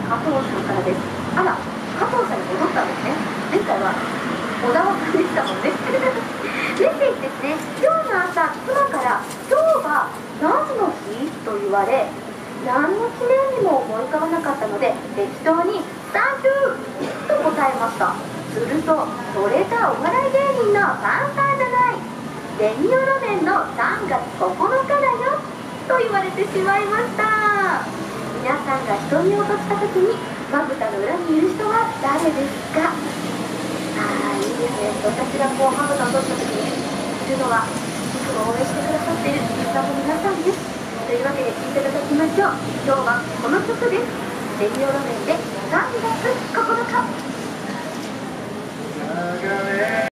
加藤さんからです。あら、加藤さんに戻ったんですね。前回は小田さんでしたもんね。メッセージですね。今日の朝、妻から今日は何の日と言われ、何の記念にも思い浮かばなかったので、適当にサンキューと答えました。すると、それがお笑い芸人のパンサーじゃない、レミオロメンの3月9日だよと言われてしまいました。皆さんが瞳を閉じた時にまぶたの裏にいる人は誰ですか？いいですね。私がこうまぶたを閉じた時にいるのは、いつも応援してくださっているリスナーの皆さんです。というわけで聴いていただきましょう。今日はこの曲です。レミオロメンで3月9日。